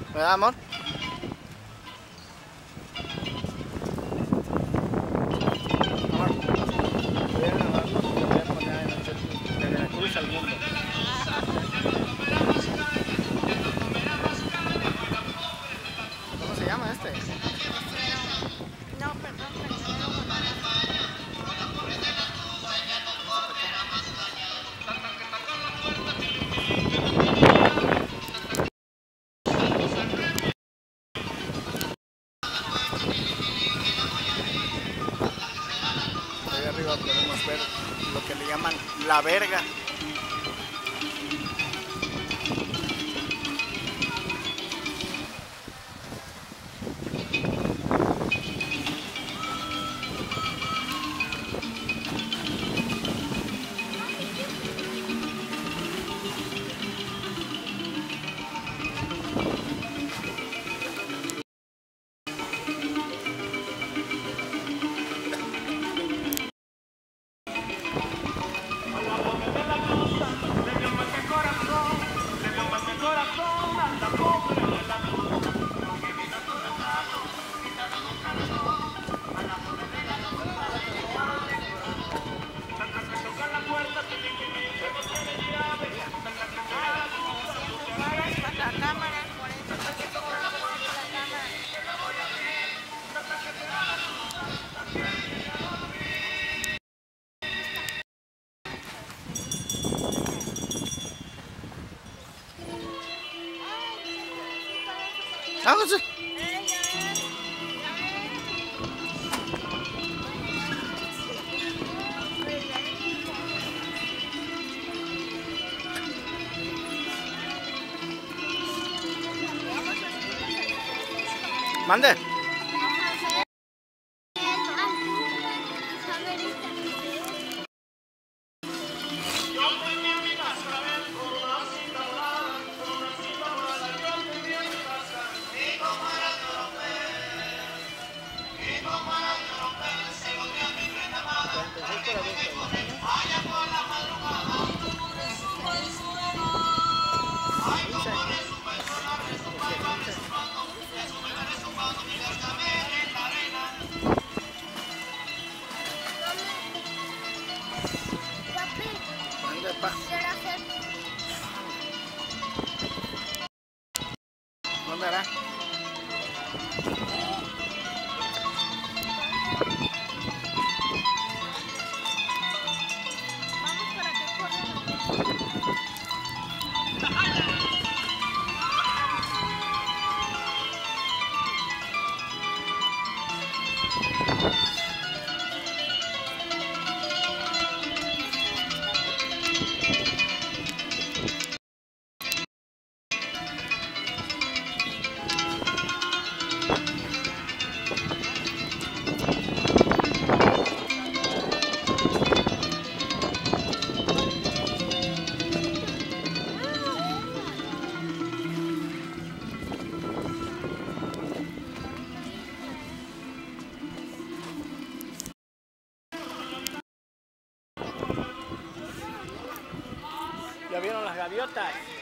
¿Verdad, amor? Amor, voy a grabarlo y lo voy a poner en el Facebook de Veracruz al mundo. ¿Cómo se llama este? No, perdón, Pedro Guanajuato. Ahí arriba podemos ver lo que le llaman la verga. La cámara, por eso estoy viendo la cámara. ¡Vámonos! Mande. Mande, pa. ¿Dónde hará? Vamos para que corran. ¿Ya vieron las gaviotas?